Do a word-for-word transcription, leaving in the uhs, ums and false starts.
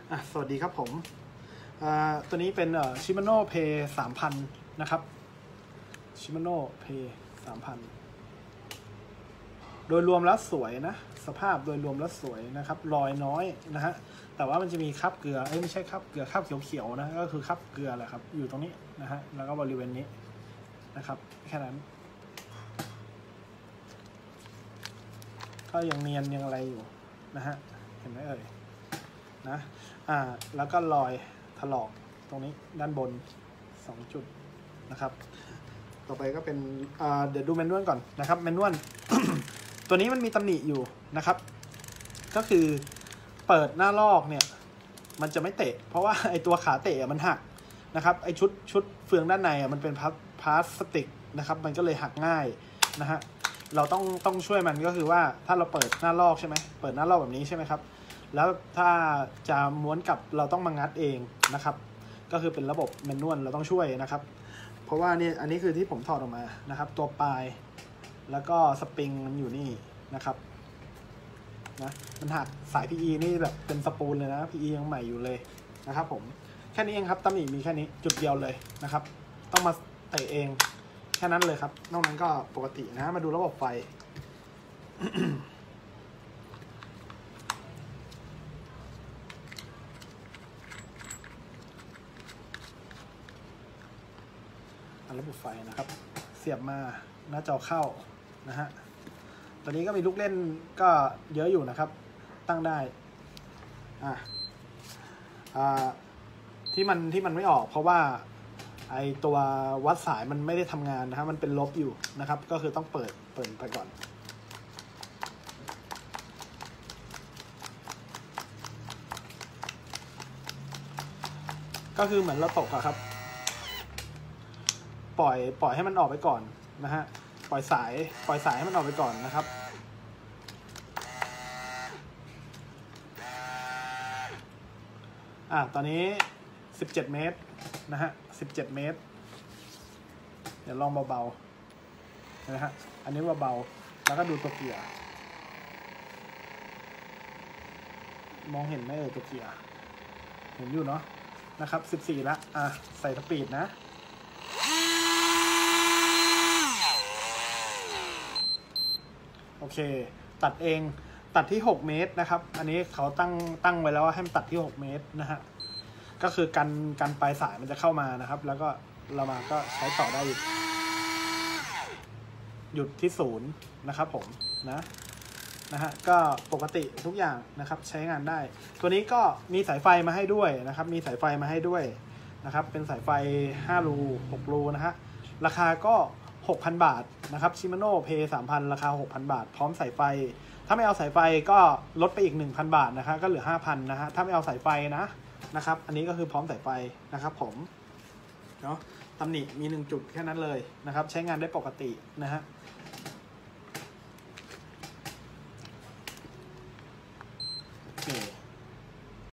อ่ะสวัสดีครับผมตัวนี้เป็นชิมาโน่เพย์สามพันนะครับชิมาโน่เพย์สามพันโดยรวมแล้วสวยนะสภาพโดยรวมแล้วสวยนะครับรอยน้อยนะฮะแต่ว่ามันจะมีคราบเกลือเอ้ยไม่ใช่คราบเกลือคราบเขียวๆนะก็คือคราบเกลือแหละครับอยู่ตรงนี้นะฮะแล้วก็บริเวณนี้นะครับแค่นั้นก็ยังเนียนยังอะไรอยู่นะฮะเห็นไหมเอ่ยนะอ่าแล้วก็รอยถลอกตรงนี้ด้านบนสองจุดนะครับต่อไปก็เป็นอ่าเดี๋ยวดูแมนนวลก่อนนะครับแมนนวล ตัวนี้มันมีตำหนิอยู่นะครับก็คือเปิดหน้าลอกเนี่ยมันจะไม่เตะเพราะว่าไอตัวขาเตะมันหักนะครับไอชุดชุดเฟืองด้านในอ่ะมันเป็นพลาสติกนะครับมันก็เลยหักง่ายนะฮะเราต้องต้องช่วยมันก็คือว่าถ้าเราเปิดหน้าลอกใช่ไหมเปิดหน้าลอกแบบนี้ใช่ไหมครับแล้วถ้าจะม้วนกลับเราต้องมางัดเองนะครับก็คือเป็นระบบแมนนวลเราต้องช่วยนะครับเพราะว่านี่อันนี้คือที่ผมถอดออกมานะครับตัวปลายแล้วก็สปริงมันอยู่นี่นะครับนะมันหักสาย พี อี นี่แบบเป็นสปูลเลยนะ พี อี ยังใหม่อยู่เลยนะครับผมแค่นี้เองครับตำหนิมีแค่นี้จุดเดียวเลยนะครับต้องมาเตะเองแค่นั้นเลยครับนอกนั้นก็ปกตินะมาดูระบบไฟ ระบบไฟนะครับเสียบมาหน้าจอเข้านะฮะตอนนี้ก็มีลูกเล่นก็เยอะอยู่นะครับตั้งได้อ่าอ่าที่มันที่มันไม่ออกเพราะว่าไอตัววัดสายมันไม่ได้ทำงานนะครับมันเป็นลบอยู่นะครับก็คือต้องเปิดเปิดไปก่อนก็คือเหมือนเราตกอะครับปล่อยปล่อยให้มันออกไปก่อนนะฮะปล่อยสายปล่อยสายให้มันออกไปก่อนนะครับอ่ะตอนนี้สิบเจ็ดเมตรนะฮะสิบเจ็ดเมตรเดี๋ยวลองเบาๆนะฮะอันนี้เบาๆแล้วก็ดูตัวเกียร์มองเห็นไหมเอ่ยตัวเกียร์เห็นอยู่เนาะนะครับสิบสี่ละอ่ะใส่สปีดนะโอเคตัดเองตัดที่หกเมตรนะครับอันนี้เขาตั้งตั้งไว้แล้วว่าให้มันตัดที่หกเมตรนะฮะก็คือกันกันปลายสายมันจะเข้ามานะครับแล้วก็เรามาก็ใช้ต่อได้หยุดหยุดที่ศูนย์นะครับผมนะนะฮะก็ปกติทุกอย่างนะครับใช้งานได้ตัวนี้ก็มีสายไฟมาให้ด้วยนะครับมีสายไฟมาให้ด้วยนะครับเป็นสายไฟห้ารูหกรูนะฮะราคาก็หกพันบาทนะครับชิมาโน่เพย์สามพันราคา หกพัน บาทพร้อมสายไฟถ้าไม่เอาสายไฟก็ลดไปอีก หนึ่งพัน บาทนะครับก็เหลือ ห้าพัน นะฮะถ้าไม่เอาสายไฟนะนะครับอันนี้ก็คือพร้อมสายไฟนะครับผมเนาะตำหนิมีหนึ่งจุดแค่นั้นเลยนะครับใช้งานได้ปกตินะฮะ